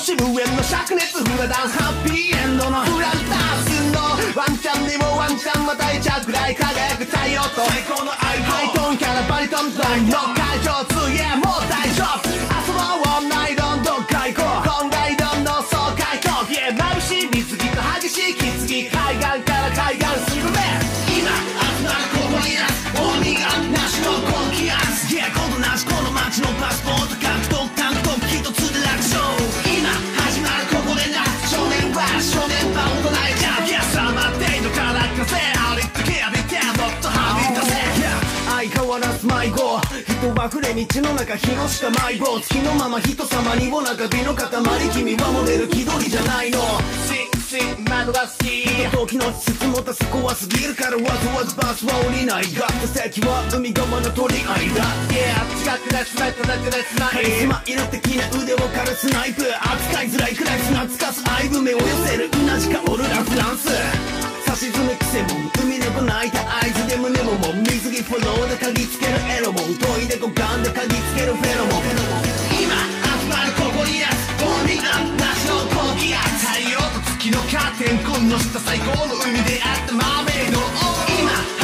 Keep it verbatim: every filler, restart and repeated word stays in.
し無縁の灼熱フラダンスハッピーエンドのフランダンスのワンちゃんにもワンちゃんまたいちゃうくらい輝く太陽と最高のアイハイトーンキャラバリトンラインの会場通へもう大丈夫遊ぼうオンラインどんどん開口今外どんどん爽快と眩しい水着と激しいキツギ海岸から海岸するべ今集まるここにな大荷がなしの高気圧いや今度なしこの街のパスポート獲得タンクトップ一つで楽勝今始まるここでな少年は少年版大人へじゃんいやさまっていのからかせありったけやでてもっとはみ出せ相変わらず迷子人は触れ道の中広しか迷子月のまま人様にも中火の塊君はモデル気取りじゃないの窓が好き時の質もたす怖すぎるからわざわざバスは降りないが席は海側の取り合いだ Yeah 近くでスナイプだけでスナイプカリスマいる的な腕を狩るスナイプ扱いづらいくらい砂つかす愛夢を寄せるうなじかおるラフランス差し詰めくせもん海猫泣いた合図で胸ももん水着フォローで嗅ぎつけるエロモントイレ股間で嗅ぎつけるフェロモン今集まるここにやつボーリンアンなしの高気圧太陽と月のカーテンコンの下最高の海であったマーメイド今